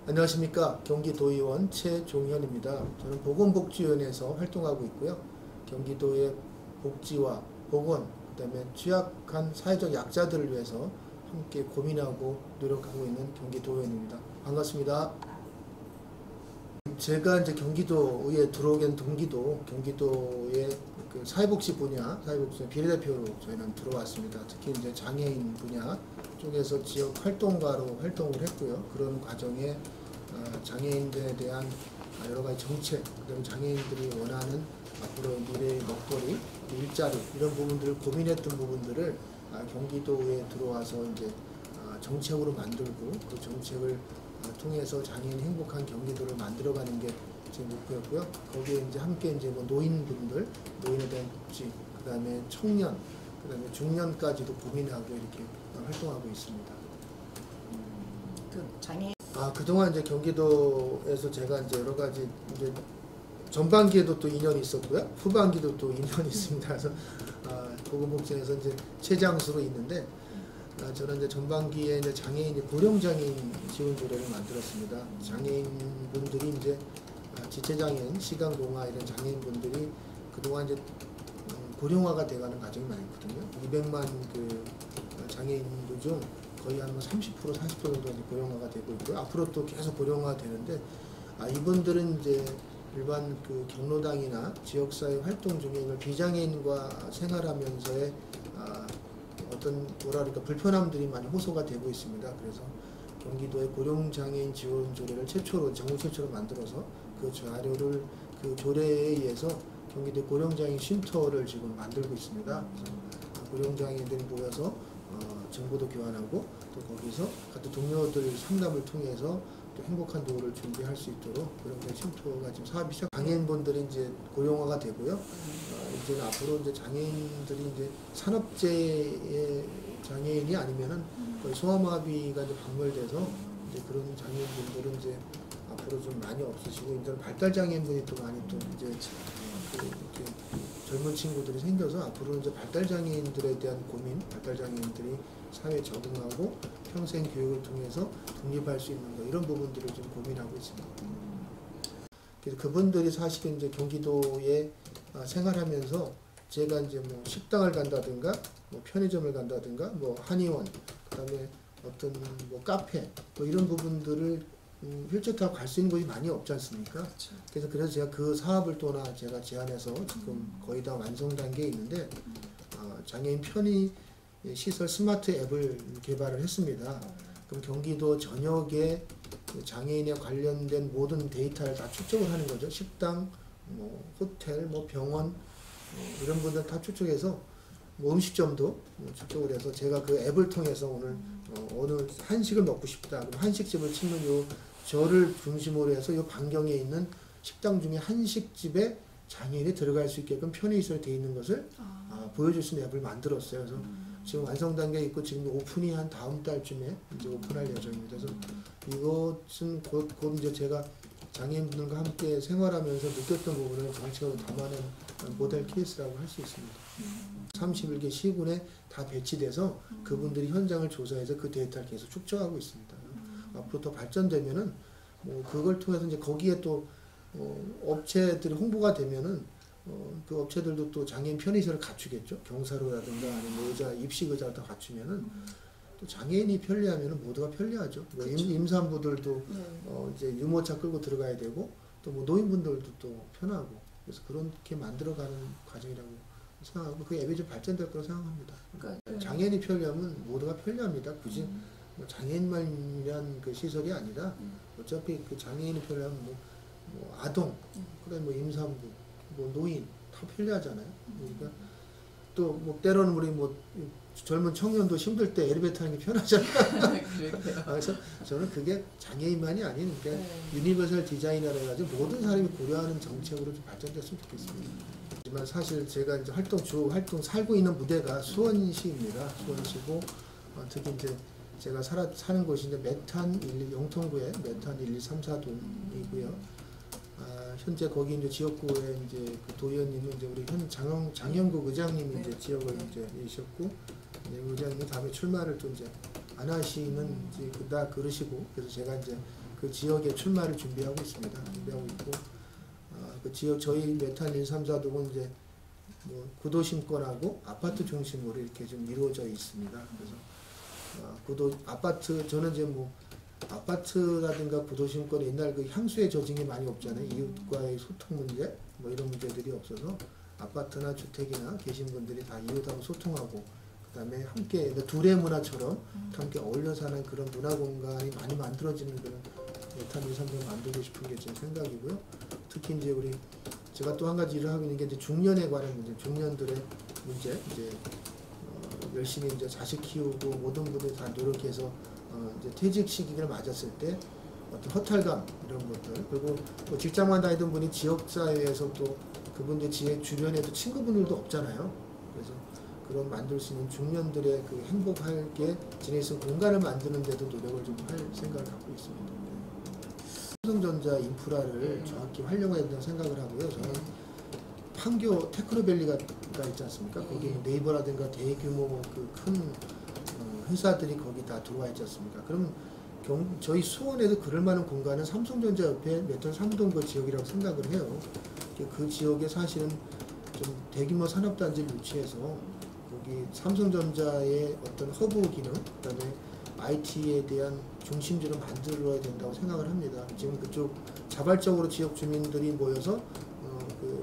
안녕하십니까. 경기도의원 최종현입니다. 저는 보건복지위원회에서 활동하고 있고요. 경기도의 복지와 보건, 그다음에 취약한 사회적 약자들을 위해서 함께 고민하고 노력하고 있는 경기도의원입니다. 반갑습니다. 제가 이제 경기도에 들어오게 된 동기도 경기도의 그 사회복지 비례대표로 저희는 들어왔습니다. 특히 이제 장애인 분야 쪽에서 지역 활동가로 활동을 했고요. 그런 과정에 장애인들에 대한 여러 가지 정책, 그다음에 장애인들이 원하는 앞으로 미래의 먹거리, 일자리 이런 부분들을 고민했던 부분들을 경기도에 들어와서 이제 정책으로 만들고 그 정책을 통해서 장애인 행복한 경기도를 만들어가는 게 제 목표였고요. 거기에 이제 함께 이제 뭐 노인분들, 노인에 대한 복지, 그다음에 청년, 그다음에 중년까지도 고민하고 이렇게 활동하고 있습니다. 그동안 이제 경기도에서 제가 이제 여러 가지 이제 전반기에도 또 인연이 있었고요. 후반기도 또 인연이 있습니다. 그래서 보건복지에서 이제 최장수로 있는데 저는 이제 전반기에 이제 고령장애인 지원조례를 만들었습니다. 장애인분들이 이제 지체장애인, 시각농화 이런 장애인분들이 그동안 이제 고령화가 돼가는 과정이 많이 있거든요. 200만 그 장애인들 중 거의 한 30%, 40% 정도 이제 고령화가 되고 있고요. 앞으로 또 계속 고령화가 되는데 이분들은 이제 일반 그 경로당이나 지역사회 활동 중에 비장애인과 생활하면서의 어떤 불편함들이 많이 호소가 되고 있습니다. 그래서 경기도의 고령장애인 지원조례를 정부 최초로 만들어서 그 자료를 그 조례에 의해서 경기도 고령장애인 쉼터를 지금 만들고 있습니다. 그래서 고령장애인들이 모여서 정보도 교환하고 또 거기서 같은 동료들 상담을 통해서 또 행복한 노후를 준비할 수 있도록 고령장애인 쉼터가 지금 사업이 시작. 장애인분들이 이제 고령화가 되고요. 이제 앞으로 이제 장애인들이 이제 산업재해 장애인이 아니면은 거의 소아마비가 이제 박멸돼서 이제 그런 장애인분들은 이제 앞으로 좀 많이 없으시고 이제 발달 장애인분이 또 많이 또 이제 이렇게 젊은 친구들이 생겨서 앞으로는 이제 발달 장애인들에 대한 고민, 발달 장애인들이 사회에 적응하고 평생 교육을 통해서 독립할 수 있는 거 이런 부분들을 좀 고민하고 있습니다. 그래서 그분들이 사실은 이제 경기도에 생활하면서 제가 이제 뭐 식당을 간다든가 뭐 편의점을 간다든가 뭐 한의원 그다음에 어떤 뭐 카페 뭐 이런 부분들을 휠체어 타고 갈 수 있는 곳이 많이 없지 않습니까? 그렇죠. 그래서 제가 그 사업을 또나 제가 제안해서 지금 거의 다 완성 단계에 있는데 장애인 편의 시설 스마트 앱을 개발을 했습니다. 그럼 경기도 전역에 장애인에 관련된 모든 데이터를 다 축적을 하는 거죠. 식당, 뭐 호텔, 뭐 병원 이런 분들 다 축적해서 뭐 음식점도 축적을 해서 제가 그 앱을 통해서 오늘 한식을 먹고 싶다. 그럼 한식집을 치면 요 저를 중심으로 해서 요 반경에 있는 식당 중에 한식집에 장애인이 들어갈 수 있게끔 편의시설이 되어 있는 것을 보여줄 수 있는 앱을 만들었어요. 그래서 지금 완성 단계에 있고 지금 오픈이 한 다음 달쯤에 이제 오픈할 예정입니다. 그래서 이것은 곧 이제 제가 장애인분들과 함께 생활하면서 느꼈던 부분을 정책으로 담아낸 모델 케이스라고 할 수 있습니다. 31개 시군에 다 배치돼서 그분들이 현장을 조사해서 그 데이터를 계속 축적하고 있습니다. 앞으로 더 발전되면은 뭐 그걸 통해서 이제 거기에 또 업체들이 홍보가 되면은 그 업체들도 또 장애인 편의시설을 갖추겠죠. 경사로라든가 아니면 의자, 입식 의자를 다 갖추면은 또 장애인이 편리하면은 모두가 편리하죠. 뭐 임산부들도 이제 유모차 끌고 들어가야 되고 또 뭐 노인분들도 또 편하고 그래서 그렇게 만들어가는 과정이라고 생각하고 그 앱이 좀 발전될 거라고 생각합니다. 장애인이 편리하면 모두가 편리합니다. 굳이 뭐 장애인만 위한 그 시설이 아니라 어차피 그 장애인이 편리하면 뭐 아동, 그다음에 뭐 임산부, 뭐 노인 다 편리하잖아요. 그러니까 또 뭐 때로는 우리 뭐 젊은 청년도 힘들 때 엘리베이터 타는 게 편하잖아요. 그래서 저는 그게 장애인만이 아닌 그러니까 유니버설 디자이너라 해가지고 모든 사람이 고려하는 정책으로 좀 발전됐으면 좋겠습니다. 하지만 사실 제가 이제 주 활동 살고 있는 무대가 수원시입니다. 수원시고 특히 이제 제가 사는 곳이 이제 영통구에 메탄 1, 2, 3, 4동이고요. 현재 거기 이제 지역구에 이제 그 도의원님은 이제 우리 장영국 의장님이 이제 지역을 이제 이셨고, 의장님이 다음에 출마를 또 이제 안 하시는 이제 그러시고, 그래서 제가 이제 그 지역에 출마를 준비하고 있습니다. 준비하고 있고 그 지역 저희 메탄 1, 3, 4동은 이제 뭐 구도심권하고 아파트 중심으로 이렇게 좀 이루어져 있습니다. 그래서 아파트 저는 이제 뭐 아파트라든가 구도심권 옛날 그 향수에 젖은 게 많이 없잖아요. 이웃과의 소통 문제 뭐 이런 문제들이 없어서 아파트나 주택이나 계신 분들이 다 이웃하고 소통하고 그다음에 함께 둘의 문화처럼 함께 어울려 사는 그런 문화 공간이 많이 만들어지는 그런 메탄 1, 3동 만들고 싶은 게 제 생각이고요. 특히 이제 제가 또 한 가지 일을 하고 있는 게 이제 중년에 관한 문제, 중년들의 문제, 이제 열심히 이제 자식 키우고 모든 분들이 다 노력해서 이제 퇴직 시기를 맞았을 때 어떤 허탈감 이런 것들 그리고 뭐 직장만 다니던 분이 지역사회에서 또 그분들 지역 주변에도 친구분들도 없잖아요. 그래서 그런 만들 수 있는 중년들의 그 행복하게 지낼 수 있는 공간을 만드는 데도 노력을 좀 할 생각을 갖고 있습니다. 삼성전자 인프라를 정확히 활용해야 된다고 생각을 하고요. 저는 판교 테크노밸리가 있지 않습니까? 거기 네이버라든가 대규모 그 큰 회사들이 거기 다 들어와 있지 않습니까? 그럼 저희 수원에도 그럴 만한 공간은 삼성전자 옆에 메탄 3동 그 지역이라고 생각을 해요. 그 지역에 사실은 좀 대규모 산업단지를 유치해서 거기 삼성전자의 어떤 허브 기능, 그다음에 IT에 대한 중심지를 만들어야 된다고 생각을 합니다. 지금 그쪽 자발적으로 지역 주민들이 모여서 그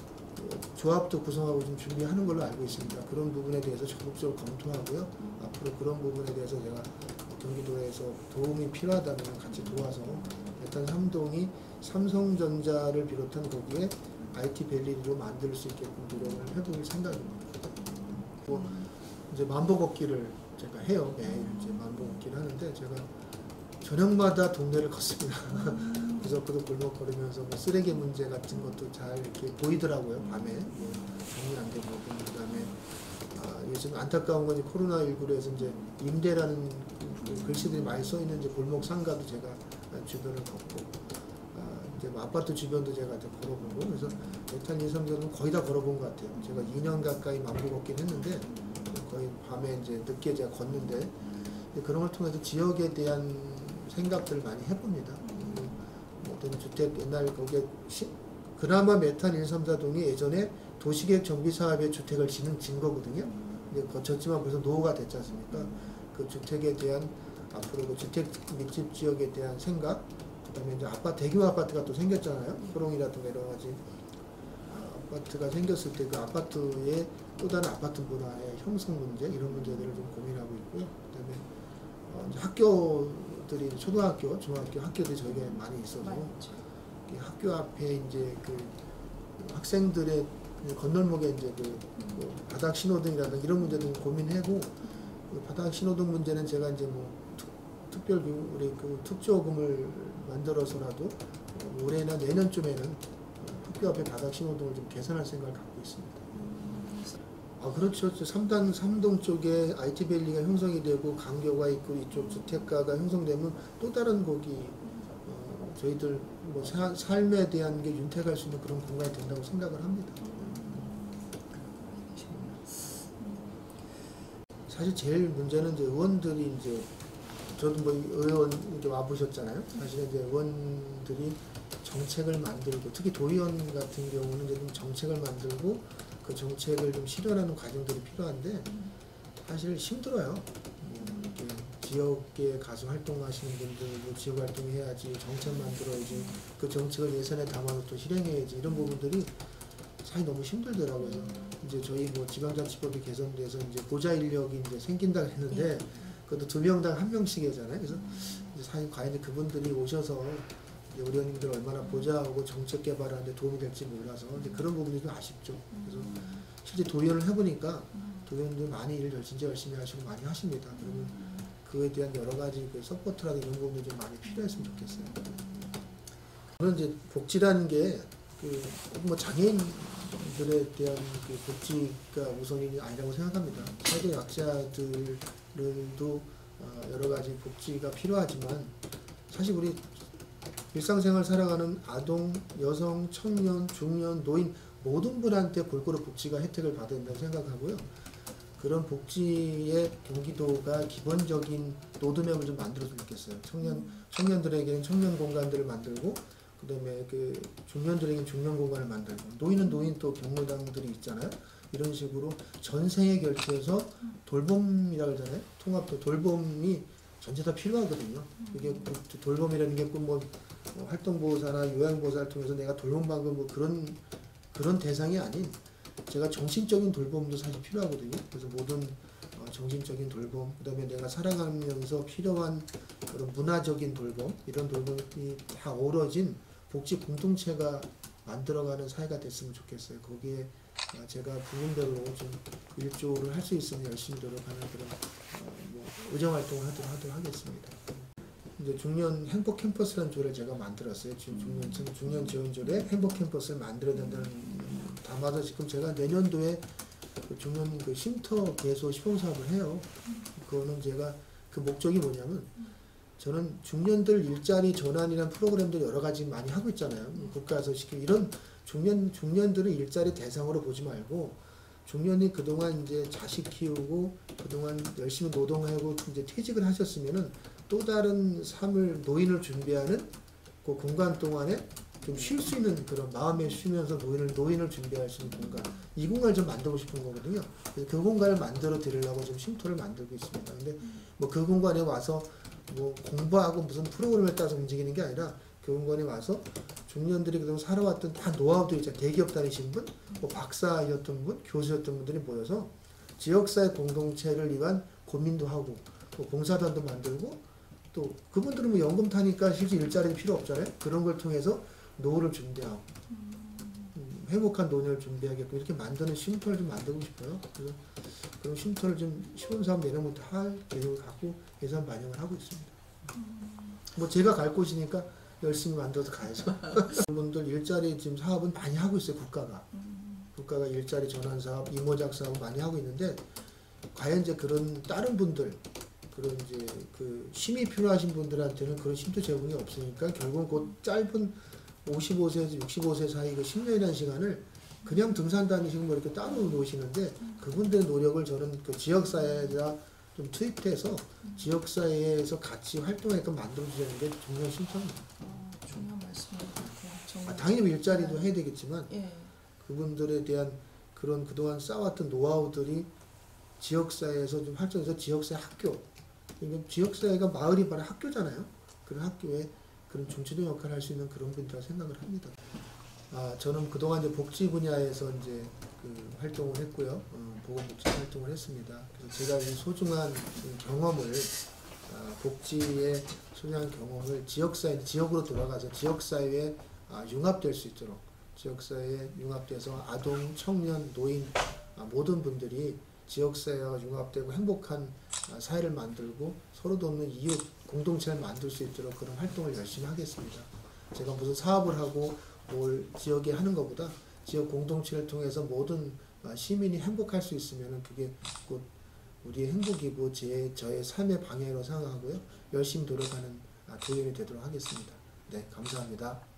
조합도 구성하고 좀 준비하는 걸로 알고 있습니다. 그런 부분에 대해서 적극적으로 검토하고요. 앞으로 그런 부분에 대해서 제가 경기도에서 도움이 필요하다면 같이 도와서 메탄 3동이 삼성전자를 비롯한 거기에 IT 밸리로 만들 수 있게끔 노력을 해볼 생각입니다. 또 이제 만보 걷기를 제가 해요. 매일 이제 만보 걷기를 하는데 제가 저녁마다 동네를 걷습니다. 그래서 그도 골목 걸으면서 뭐 쓰레기 문제 같은 것도 잘 이렇게 보이더라고요. 밤에 뭐 정리 안 되고 그다음에 요즘 안타까운 건 코로나19로 해서 이제 임대라는 글씨들이 많이 써 있는 이제 골목 상가도 제가 주변을 걷고 이제 뭐 아파트 주변도 제가 걸어보고 그래서 메탄 2, 3동은 거의 다 걸어본 것 같아요. 제가 2년 가까이 만보 걷긴 했는데 거의 밤에 이제 늦게 제가 걷는데 그런 걸 통해서 지역에 대한 생각들을 많이 해봅니다. 어떤 주택 옛날 거기에 그나마 메탄 1, 3, 4동이 예전에 도시계획 정비사업의 주택을 짓는 거거든요. 근데 거쳤지만 벌써 노후가 됐지 않습니까? 그 주택에 대한 앞으로 그 주택 밀집 지역에 대한 생각, 그다음에 이제 대규모 아파트가 또 생겼잖아요. 호롱이라든가 여러 가지 아파트가 생겼을 때 그 아파트의 또 다른 아파트 문화의 형성 문제 이런 문제들을 좀 고민하고 있고요. 그다음에 이제 학교들이 초등학교, 중학교 학교들이 저희가 많이 있어서 학교 앞에 이제 그 학생들의 건널목에 이제 뭐 바닥 신호등이라든가 이런 문제도 고민하고 바닥 신호등 문제는 제가 이제 뭐 특별 우리 그 특조금을 만들어서라도 올해나 내년쯤에는 학교 앞에 바닥 신호등을 좀 개선할 생각을 갖고 있습니다. 그렇죠. 3동 쪽에 IT밸리가 형성이 되고 강교가 있고 이쪽 주택가가 형성되면 또 다른 거기 저희들 뭐 삶에 대한 게 윤택할 수 있는 그런 공간이 된다고 생각을 합니다. 사실 제일 문제는 이제 의원들이 이제 저도 뭐 의원 이제 와 보셨잖아요. 사실 이제 의원들이 정책을 만들고 특히 도의원 같은 경우는 이제 좀 정책을 만들고 그 정책을 좀 실현하는 과정들이 필요한데 사실 힘들어요. 이렇게 지역에 가서 활동하시는 분들 뭐 지역 활동해야지 정책 만들어야지 그 정책을 예산에 담아서 또 실행해야지 이런 부분들이 사실 너무 힘들더라고요. 이제 저희 뭐 지방자치법이 개선돼서 이제 보좌 인력이 이제 생긴다고 했는데 그것도 2명당 1명씩이잖아요. 그래서 이제 사실 과연 그분들이 오셔서 우리 의원님들 얼마나 보좌하고 정책 개발하는데 도움이 될지 몰라서 이제 그런 부분이 좀 아쉽죠. 그래서 실제 도의원을 해보니까 도의원들 많이 일을 진짜 열심히 하시고 많이 하십니다. 그러면 그에 대한 여러 가지 그 서포트라든가 이런 부분이 좀 많이 필요했으면 좋겠어요. 저는 이제 복지라는 게 뭐 장애인들에 대한 그 복지가 우선이 아니라고 생각합니다. 사회 약자들도 여러 가지 복지가 필요하지만 사실 우리 일상생활 살아가는 아동, 여성, 청년, 중년, 노인 모든 분한테 골고루 복지가 혜택을 받아야 된다고 생각하고요. 그런 복지의 경기도가 기본적인 로드맵을 좀 만들어주면 좋겠어요. 청년들에게는 청년 공간들을 만들고, 그다음에 그 중년들에게는 중년 공간을 만들고, 노인은 노인 또 경로당들이 있잖아요. 이런 식으로 전생에 결제해서 돌봄이라고 하잖아요. 통합도 돌봄이 전체 다 필요하거든요. 이게 돌봄이라는 게 꼭 뭐 활동보호사나 요양보호사를 통해서 내가 돌봄받는 뭐 그런 대상이 아닌, 제가 정신적인 돌봄도 사실 필요하거든요. 그래서 모든 정신적인 돌봄, 그 다음에 내가 살아가면서 필요한 그런 문화적인 돌봄, 이런 돌봄이 다 어우러진 복지 공동체가 만들어가는 사회가 됐으면 좋겠어요. 거기에 제가 부분별로 좀 일조를 할 수 있으면 열심히 노력하는 그런 뭐 의정 활동을 하도록 하겠습니다. 이제 중년 행복 캠퍼스라는 조를 제가 만들었어요. 중년 지원조례 행복 캠퍼스를 만들어야 된다는 담아서 지금 제가 내년도에 그 중년 그 쉼터 개소 시범 사업을 해요. 그거는 제가 그 목적이 뭐냐면, 저는 중년들 일자리 전환이라는 프로그램들 여러 가지 많이 하고 있잖아요. 국가에서 시키고 이런 중년들을 일자리 대상으로 보지 말고, 중년이 그동안 이제 자식 키우고 그동안 열심히 노동하고 이제 퇴직을 하셨으면은 또 다른 삶을 노인을 준비하는 그 공간 동안에 좀 쉴 수 있는 그런 마음에 쉬면서 노인을 준비할 수 있는 공간, 이 공간을 좀 만들고 싶은 거거든요. 그래서 그 공간을 만들어 드리려고 좀 쉼터를 만들고 있습니다. 근데 뭐 그 공간에 와서 뭐 공부하고 무슨 프로그램에 따라서 움직이는 게 아니라, 그 공간에 와서 중년들이 그동안 살아왔던 다 노하우도 있잖아요. 대기업 다니신 분, 뭐 박사였던 분, 교수였던 분들이 모여서 지역사회 공동체를 위한 고민도 하고, 뭐 봉사단도 만들고, 또 그분들은 뭐 연금 타니까 실제 일자리도 필요 없잖아요. 그런 걸 통해서 노후를 준비하고 행복한 노년을 준비하게끔 이렇게 만드는 쉼터를 좀 만들고 싶어요. 그래서 그런 쉼터를 좀 시범사업 내년부터 할 계획을 갖고 예산 반영을 하고 있습니다. 뭐 제가 갈 곳이니까 열심히 만들어서 가야죠. 분들 일자리 지금 사업은 많이 하고 있어요. 국가가 일자리 전환 사업, 이모작 사업 많이 하고 있는데, 과연 이제 그런 다른 분들, 그런 이제 그 쉼이 필요하신 분들한테는 그런 쉼터 제공이 없으니까 결국은 그 짧은 55세에서 65세 사이 그 10년이라는 시간을 그냥 등산 다니시고 뭐 이렇게 따로 놓으시는데, 그분들의 노력을 저는 그 지역사회에다 좀 투입해서 지역사회에서 같이 활동하게끔 만들어주자는 게 중요한 쉼터입니다. 중요한 말씀인 것 같아요. 당연히 일자리도 해야 되겠지만, 예. 그분들에 대한 그런 그동안 쌓아왔던 노하우들이 지역사회에서 좀 활동해서 지역사회 학교, 그러니까 지역사회가 마을이 바로 학교잖아요. 그런 학교에 그런 중추적 역할을 할 수 있는 그런 분이라고 생각을 합니다. 저는 그동안 이제 복지 분야에서 이제 그 활동을 했고요. 보건복지 활동을 했습니다. 그래서 제가 이 소중한 경험을, 복지의 소중한 경험을 지역으로 돌아가서 지역사회에 융합될 수 있도록, 지역사회에 융합돼서 아동, 청년, 노인 모든 분들이 지역사회와 융합되고 행복한 사회를 만들고 서로 돕는 이웃 공동체를 만들 수 있도록 그런 활동을 열심히 하겠습니다. 제가 무슨 사업을 하고 뭘 지역에 하는 것보다 지역 공동체를 통해서 모든 시민이 행복할 수 있으면 그게 곧 우리의 행복이고 저의 삶의 방향으로 생각하고요. 열심히 노력하는 도움이 되도록 하겠습니다. 네, 감사합니다.